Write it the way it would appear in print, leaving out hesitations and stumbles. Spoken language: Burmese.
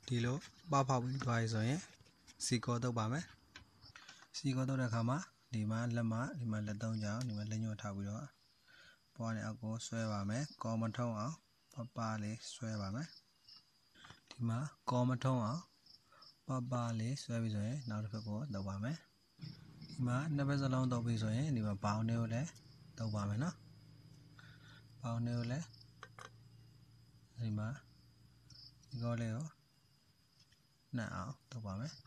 ဒီလိုပေါက်ဖောက်ပြီးသွားပြီဆိုရင်စီကောတုပ်ပါမယ်စီကောတုပ်တဲ့အခါမှာဒီမှာလက်သုံးချောင်းဒီမှာလက်ညှိုးထောက်ပြီးတော့ပွားနေအောက်ကိုဆွဲပါမယ်ကောမထုံးအောင်ပလေးဆွဲပါမယ်ဒီမှာကောမထုံးအောင်ပလေးဆွဲပြီးဆိုရင်နောက်တစ်ဖက်ကိုတုပ်ပါမယ်ဒီမှာနှစ်ဖက်စလုံးတုပ်ပြီးဆိုရင်ဒီမှာဘောင်းလေးကိုလည်းတုပ်ပါမယ်နော်ဘောင်းလေးကိုလည်းဒီမှာဒီကောလေးကိုနှံ့အောင်တုပ်ပါမယ်